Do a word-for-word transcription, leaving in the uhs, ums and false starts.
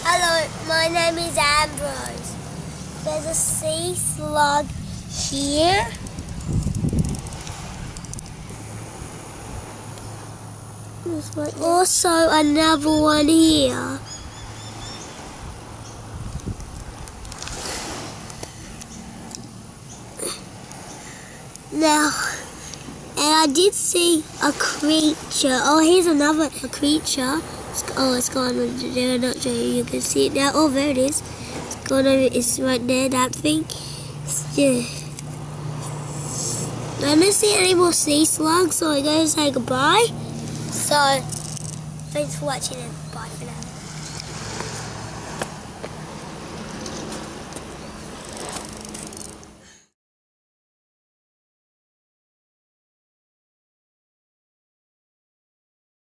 Hello, my name is Ambrose. There's a sea slug here. There's also another one here. Now, and I did see a creature. Oh, here's another a creature. It's, oh, it's gone over there. I'm not sure you can see it now. Oh, there it is. It's gone over. It's right there. That thing. Yeah. I don't see any more sea slugs, so I'm going to say goodbye. So, thanks for watching and bye for now.